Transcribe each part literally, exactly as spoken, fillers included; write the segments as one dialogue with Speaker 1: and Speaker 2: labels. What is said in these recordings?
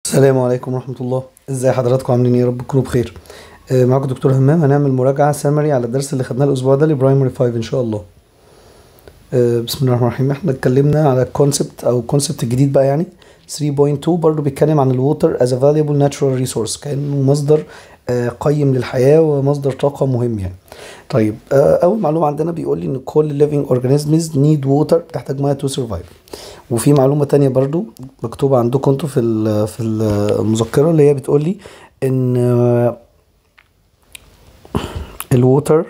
Speaker 1: السلام عليكم ورحمة الله. ازاي حضراتكم عاملين ايه؟ يا رب تكونوا بخير. آه، معاكم دكتور همام. هنعمل مراجعة سمري على الدرس اللي خدناه الأسبوع ده لبرايمري خمسة إن شاء الله. آه، بسم الله الرحمن الرحيم. احنا اتكلمنا على الكونسبت أو الكونسبت الجديد بقى، يعني ثلاثة نقطة اتنين برضو بيتكلم عن الووتر as a valuable natural resource، كأنه مصدر آه، قيم للحياة ومصدر طاقة مهم يعني. طيب، آه، أول معلومة عندنا بيقول لي إن كل living organisms need water، تحتاج مياه to survive. وفي معلومة تانية برضو مكتوبة عندكم انتوا في ال- في المذكرة، اللي هي بتقول لي ان الووتر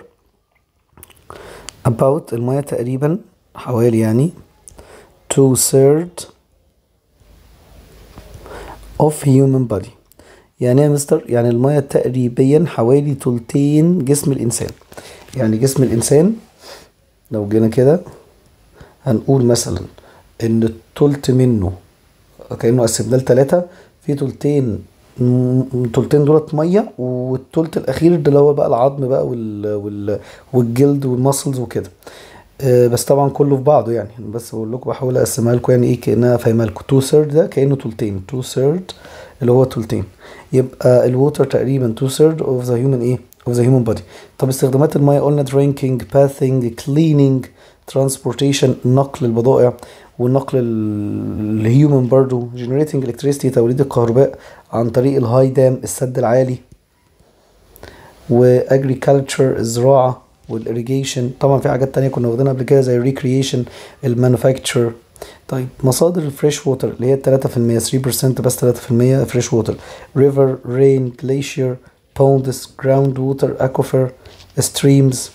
Speaker 1: about المياه تقريبا حوالي يعني two third of human body. يعني ايه يا مستر؟ يعني المياه تقريبا حوالي تلتين جسم الانسان. يعني جسم الانسان لو جينا كده هنقول مثلا ان التلت منه كأنه قسمناه لتلاتة، في تلتين التلتين دولت ميه، والتلت الاخير ده اللي هو بقى العظم بقى وال... وال... والجلد والمسلز وكده. آه بس طبعا كله في بعضه يعني، بس بقول لكم بحاول اقسمها لكم يعني ايه كانها فاهمها لكم. تو ثيرد ده كانه تلتين، تو ثيرد اللي هو تلتين، يبقى الووتر تقريبا تو ثيرد اوف ذا هيومن ايه اوف ذا هيومن بودي. طب استخدامات الميه قلنا drinking bathing cleaning transportation نقل البضائع والنقل الهيومن برضو generating electricity توليد الكهرباء عن طريق الهاي دام السد العالي، واجريكلتشر الزراعة والإريجيشن. طبعا في حاجات تانية كنا واخدينها قبل كده زي الريكريشن المانوفاكتشر. طيب مصادر الفريش ووتر اللي هي تلاتة في المية ثلاثة بالمية بس تلاتة في المية فريش ووتر: ريفر رين جليشير بوندس جراوند ووتر اكوفر ستريمز.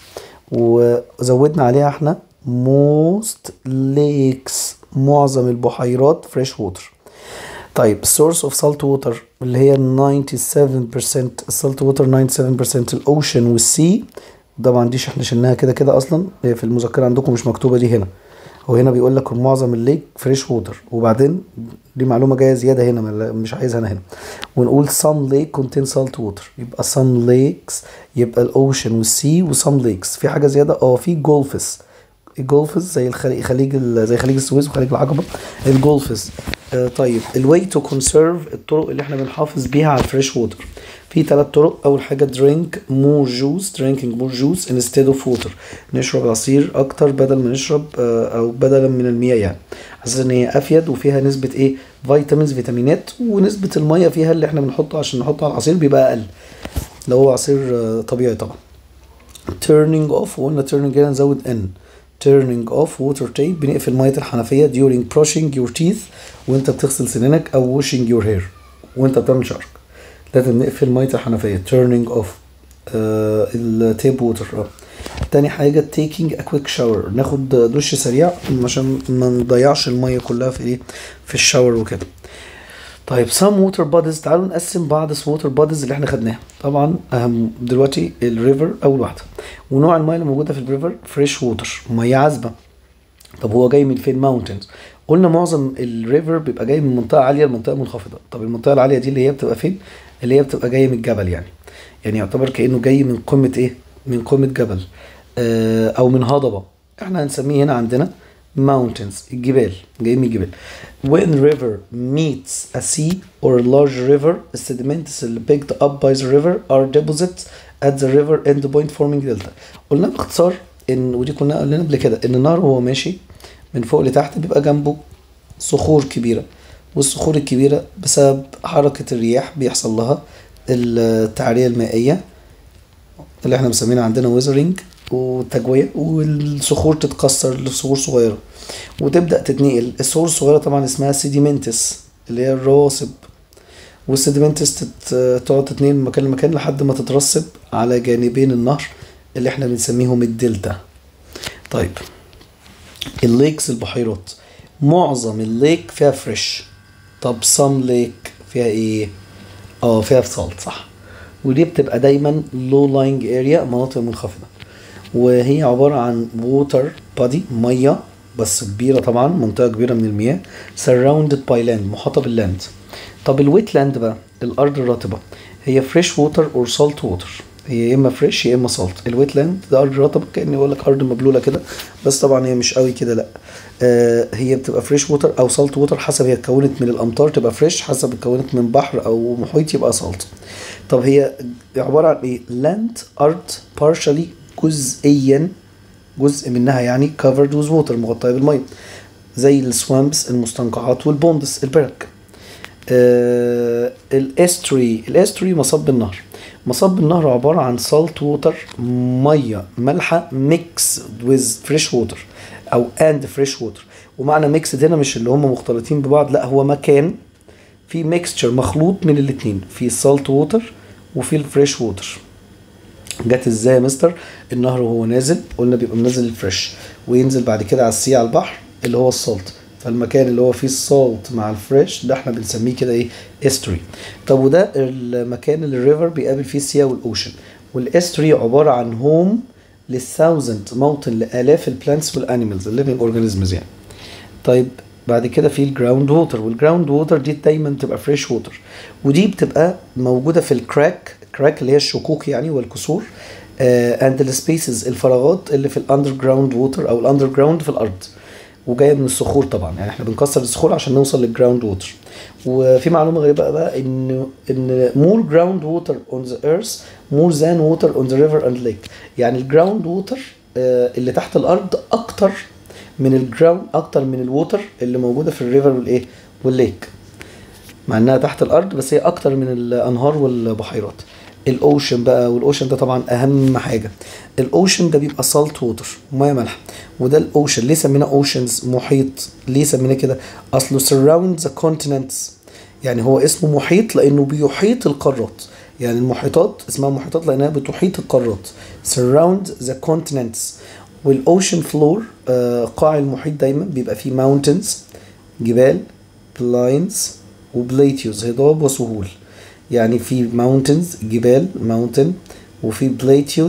Speaker 1: وزودنا عليها احنا most lakes معظم البحيرات فريش ووتر. طيب source of salt water اللي هي سبعة وتسعين بالمية السالت ووتر، سبعة وتسعين بالمية الاوشن والسي. طبعا دي احنا شلناها كده كده اصلا، هي في المذكره عندكم مش مكتوبه دي هنا. هو هنا بيقول لك معظم الليك فريش ووتر، وبعدين دي معلومه جايه زياده هنا مش عايزها انا هنا. ونقول some lake contain salt water، يبقى some lakes يبقى الاوشن والسي وسام ليكس. في حاجه زياده اه في جولفز. الجولفز زي الخليج خليج زي خليج السويس وخليج العقبه الجولفز. آه طيب الواي تو كونسيرف الطرق اللي احنا بنحافظ بيها على الفريش ووتر في ثلاث طرق. اول حاجه drink more juice drinking more juice instead of water، نشرب عصير اكتر بدل ما نشرب آه او بدلا من المياه، يعني اساس ان هي افيد وفيها نسبه ايه فيتامينز فيتامينات، ونسبه الميه فيها اللي احنا بنحطه عشان نحطه على العصير بيبقى اقل لو هو عصير آه طبيعي طبعا. turning off وقلنا turning هنا نزود n turning off water tape بنقفل ميه الحنفيه during brushing your teeth وانت بتغسل سنانك او washing your hair وانت بتعمل شعرك، لازم نقفل ميه الحنفيه turning off آه التيب ووتر. اه تاني حاجه taking a quick shower ناخد دش سريع عشان ما نضيعش الميه كلها في ايه في الشاور وكده. طيب some water bodies، تعالوا نقسم بعض water bodies اللي احنا خدناها. طبعا اهم دلوقتي الريفر اول واحده، ونوع الميه اللي موجوده في الريفر فريش ووتر ميه عذبه. طب هو جاي من فين؟ ماونتنز. قلنا معظم الريفر بيبقى جاي من منطقه عاليه لمنطقه منخفضه. طب المنطقه العاليه دي اللي هي بتبقى فين؟ اللي هي بتبقى جايه من الجبل، يعني يعني يعتبر كانه جاي من قمه ايه من قمه جبل آه او من هضبه. احنا هنسميه هنا عندنا mountains الجبال، جاي من الجبال. when river meets a sea or a large river the sediments اللي picked up by the river are deposited at the river end point forming delta. قلنا باختصار ان ودي كنا قلنا قبل كده ان النهر وهو ماشي من فوق لتحت بيبقى جنبه صخور كبيره، والصخور الكبيره بسبب حركه الرياح بيحصل لها التعريه المائيه اللي احنا مسمينها عندنا ويزرينج وتجويه، والصخور تتكسر لصخور صغيره وتبدا تتنقل. الصخور الصغيره طبعا اسمها سيديمنتس اللي هي الرواسب، والسيديمنتس تقعد تتنقل من مكان لمكان لحد ما تترسب على جانبين النهر اللي احنا بنسميهم الدلتا. طيب الليكس البحيرات، معظم الليك فيها فريش. طب سام ليك فيها ايه؟ اه فيها سالت، صح. ودي بتبقى دايما low lying area مناطق منخفضة، وهي عبارة عن water body مية بس كبيرة، طبعا منطقة كبيرة من المياه surrounded by land محاطة باللاند. طب الويت لاند بقى الأرض الرطبة هي fresh water or salt water. هي يا اما فريش يا اما سالت. الويت لاند ده ارض رطبه، كاني بقول لك ارض مبلوله كده، بس طبعا هي مش قوي كده لا. آه هي بتبقى فريش ووتر او سالت ووتر حسب هي اتكونت من الامطار تبقى فريش، حسب اتكونت من بحر او محيط يبقى سالت. طب هي عباره عن ايه؟ لاند ارض partially جزئيا، جزء منها يعني covered with water مغطيه بالميه، زي السوامبس المستنقعات والبوندس البرك. آه الاستري، الاستري مصب النهر. مصب النهر عبارة عن salt water مية مالحة mix with fresh water أو and fresh water. ومعنى mixed هنا مش اللي هم مختلطين ببعض، لا هو مكان في mixture مخلوط من الاتنين، في salt water وفي الفريش ووتر. جت ازاي يا مستر؟ النهر وهو نازل قلنا بيبقى منزل الفريش وينزل بعد كده على السي على البحر اللي هو السالت، فالمكان اللي هو فيه السالت مع الفريش ده احنا بنسميه كده ايه؟ استري. طب وده المكان اللي الريفر بيقابل فيه السيا والاوشن. والاستري عباره عن هوم للثاوزند، موطن لالاف البلانتس والانيمالز الليفنج اورجانيزمز يعني. طيب بعد كده في الجراوند ووتر، والجراوند ووتر دي دايما تبقى فريش ووتر، ودي بتبقى موجوده في الكراك، كراك اللي هي الشقوق يعني والكسور، اند السبيسز الفراغات اللي في الاندر جراوند ووتر او الاندر جراوند في الارض، وجايه من الصخور طبعا، يعني احنا بنكسر الصخور عشان نوصل للجراوند ووتر. وفي معلومه غريبه بقى ان ان more ground water on the earth more than water on the river and lake. يعني الجراوند ووتر اللي تحت الارض اكتر من الجراوند، اكتر من الووتر اللي موجوده في الريفر والايه والليك، مع انها تحت الارض بس هي اكتر من الانهار والبحيرات. الاوشن بقى، والاوشن ده طبعا اهم حاجه. الاوشن ده بيبقى سالت ووتر ميه مالحه، وده الاوشن. ليه سميناه اوشنز محيط؟ ليه سميناه كده؟ اصله surround the continents، يعني هو اسمه محيط لانه بيحيط القارات، يعني المحيطات اسمها محيطات لانها بتحيط القارات. surround the continents. والاوشن فلور آه قاع المحيط دايما بيبقى فيه mountains جبال، plains وبليتيوز هضاب وسهول. يعني في mountains جبال mountain، وفي plateau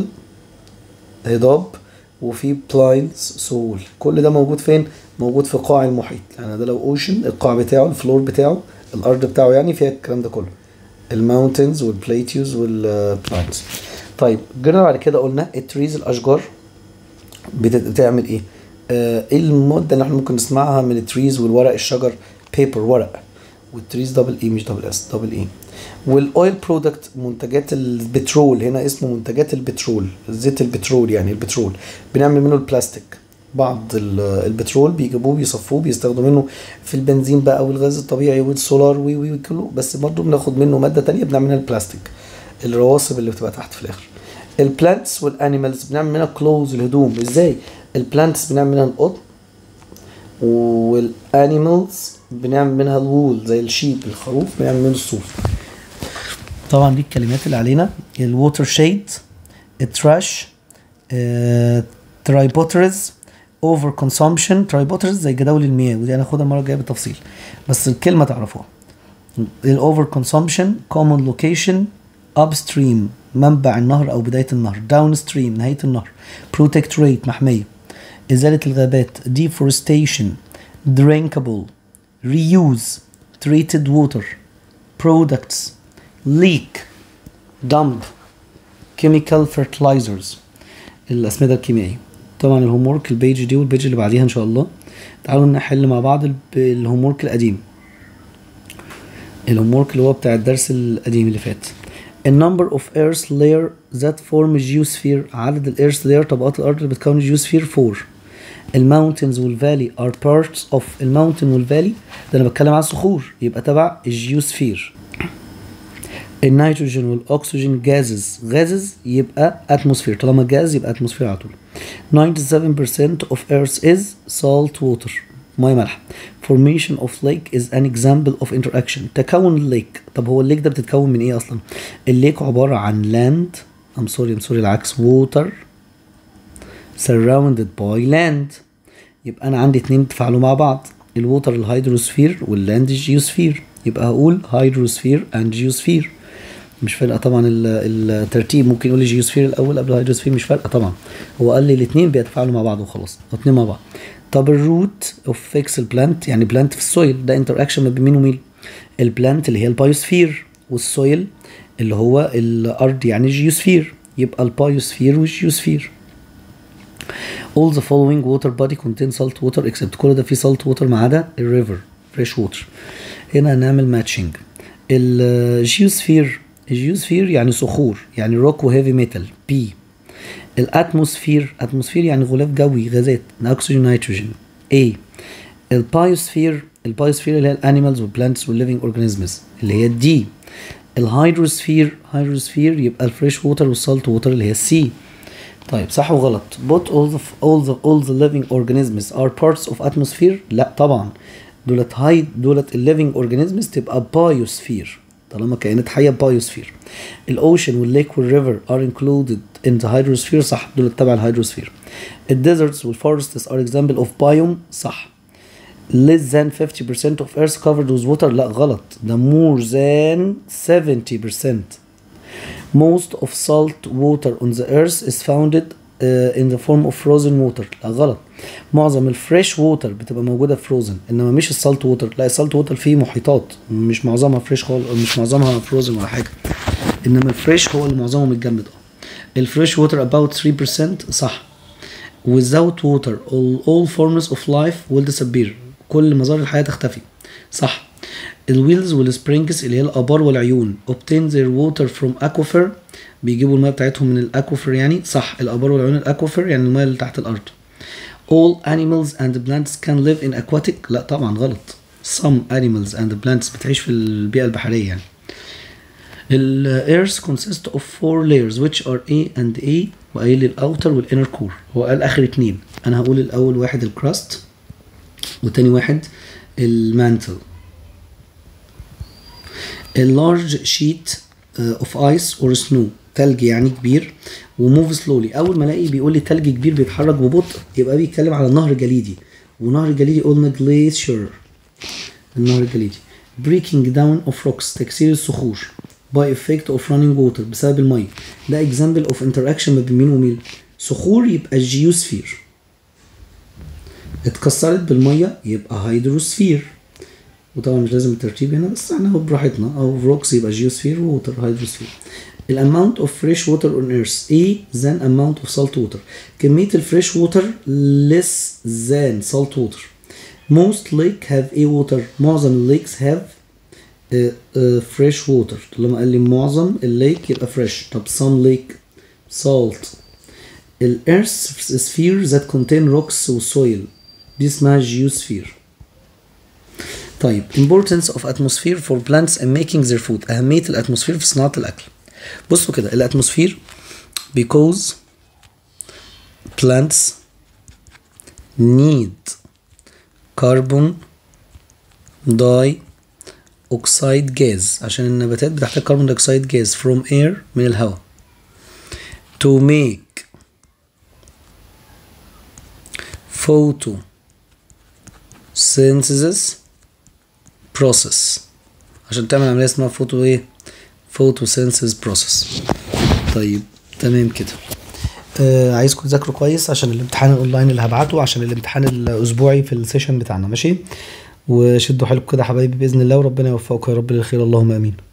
Speaker 1: هضاب، وفي plains سهول. كل ده موجود فين؟ موجود في قاع المحيط. يعني ده لو اوشن القاع بتاعه الفلور بتاعه الارض بتاعه يعني فيها الكلام ده كله، الماونتنز والبليتيوز والبلاينز. طيب جينا بعد كده قلنا التريز الاشجار بتعمل ايه؟ آه ايه المده اللي احنا ممكن نسمعها من التريز والورق الشجر؟ بيبر ورق، والتريز دبل اي مش دبل اس، دبل اي. والاويل برودكت منتجات البترول، هنا اسمه منتجات البترول، زيت البترول يعني البترول بنعمل منه البلاستيك. بعض البترول بيجيبوه بيصفوه بيستخدموا منه في البنزين بقى والغاز الطبيعي والسولار وي وي كله، بس برضه بناخد منه ماده تانية بنعمل منها البلاستيك، الرواسب اللي بتبقى تحت في الاخر. البلانتس والانيمالز بنعمل منها كلوز الهدوم. ازاي؟ البلانتس بنعمل منها القطن، والانيمالز بنعمل منها الوول زي الشيب الخروف بنعمل منه الصوف. طبعا دي الكلمات اللي علينا: الووتر شيد، التراش، ترايبوترز، اوفر كونسومشن. ترايبوترز زي جداول المياه، ودي هناخدها المره الجايه بالتفصيل بس الكلمه تعرفوها. الاوفر كونسومشن، كومن لوكيشن، اب ستريم منبع النهر او بدايه النهر، داون ستريم نهايه النهر، بروتكتوريت محميه، ازاله الغابات، deforestation، drinkable، reuse، treated water، products، leak، dump، chemical fertilizers الاسمده الكيميائيه. طبعا الهومورك البيج دي والبيج اللي بعديها ان شاء الله. تعالوا نحل مع بعض الهومورك القديم، الهومورك اللي هو بتاع الدرس القديم اللي فات. A number of earth layer that form geosphere. عدد الايرث layer طبقات الارض اللي بتكون geosphere four. الماونتنز والفالي are parts of. الماونتن والفالي ده انا بتكلم على الصخور يبقى تبع الجيوسفير. النيتروجين والاكسجين جازز، غازز يبقى اتموسفير، طالما جاز يبقى اتموسفير على طول. ninety-seven percent of earth is salt water ميه مالحه. formation of lake is an example of interaction. تكون الليك. طب هو الليك ده بتتكون من ايه اصلا؟ الليك عباره عن land I'm sorry I'm sorry العكس water surrounded by land. يبقى انا عندي اتنين بيتفاعلوا مع بعض، الووتر الهيدروسفير واللاند الجيوسفير، يبقى هقول هيدروسفير اند جيوسفير. مش فارقه طبعا الترتيب، ممكن يقول لي جيوسفير الاول قبل الهيدروسفير، مش فارقه طبعا، هو قال لي الاثنين بيتفاعلوا مع بعض وخلاص، اتنين مع بعض. طب الروت اوف فيكس البلانت، يعني بلانت في السويل، ده انتر اكشن ما بين مين ومين؟ البلانت اللي هي البايوسفير، والسويل اللي هو الارض يعني الجيوسفير. يبقى البايوسفير والجيوسفير. all the following water body contain salt water except كل ده فيه salt water ما عدا الريفر fresh water. هنا هنعمل ماتشنج. الجيوسفير الجيوسفير يعني صخور يعني روك وهيفي ميتال بي. الاتموسفير اتموسفير يعني غلاف جوي غازات اكسجين نيتروجين اي. البايوسفير البايوسفير اللي هي الانيمالز والبلانتس والليفينج اورجانيزمز اللي هي الدي. الهيدروسفير هيدروسفير يبقى الفريش ووتر والسالت ووتر اللي هي السي. طيب صح وغلط. But all the all the all the living organisms are parts of atmosphere. لا طبعا دولت هاي دولت الليفينج organisms تبقى بايوسفير طالما كائنات حيه بايوسفير. الاوشن والليك والريفر are included in the hydrosphere صح دولت تبع الهيدروسفير. الديزرتس والفورستس are example of biome صح. less than fifty percent of earth covered with water لا غلط ده more than seventy percent. most of salt water on the earth is found uh, in the form of frozen water لا غلط. معظم الفريش ووتر بتبقى موجوده فروزن انما مش السالت ووتر. لا السالت ووتر فيه محيطات مش معظمها فريش خالص مش معظمها فروزن ولا حاجه انما الفريش هو اللي معظمه متجمد. اه الفريش ووتر about three percent صح. without water all, all forms of life will disappear كل مظاهر الحياه تختفي صح. الويلز والسبرينجز اللي هي الابار والعيون obtain their water from aquifer بيجيبوا الماء بتاعتهم من الاكوفر يعني صح. الابار والعيون الاكوفر يعني الماء اللي تحت الارض. all animals and plants can live in aquatic لا طبعا غلط. some animals and plants بتعيش في البيئة البحرية يعني. ال earth consists of four layers which are A and A وقايل الاوتر والانر كور. هو قال اخر اتنين انا هقول الاول واحد الكراست وتاني واحد المانتل. a large sheet uh, of ice or snow تلج يعني كبير وموف سلولي. اول ما الاقي بيقول لي تلج كبير بيتحرك ببطء يبقى بيتكلم على النهر الجليدي ونهر الجليدي قلنا جليشير النهر الجليدي. breaking down of rocks تكسير الصخور by effect of running water بسبب الميه. ده example of interaction ما بين مين ومين. صخور يبقى الجيوسفير اتكسرت بالميه يبقى هيدروسفير وطبعا مش لازم الترتيب هنا بس احنا هو براحتنا. او روكس يبقى جيوسفير ووتر هيدروسفير. الاماونت اوف فريش ووتر اون ايرث ايه than amount of salt water كميه الفريش ووتر less than salt water. most lake have a water معظم الليكس have uh, uh, fresh water. لما قال لي معظم الليك يبقى fresh. طب some lake salt. ال earth sphere that contain rocks و soil دي اسمها geosphere. طيب importance of atmosphere for plants in making their food أهمية الأتموسفير في صناعة الأكل. بصوا كده الأتموسفير because plants need carbon dioxide gas عشان النباتات بتحتاج كربون دايوكسيد gas from air من الهواء to make photosynthesis process عشان تعمل عملية اسمها فوتو ايه photosynthesis process. طيب تمام كده. آه عايزكم تذاكروا كويس عشان الامتحان الاونلاين اللي هبعته عشان الامتحان الاسبوعي في السيشن بتاعنا ماشي. وشدوا حيلكم كده حبايبي باذن الله وربنا يوفقكم يا رب للخير اللهم امين.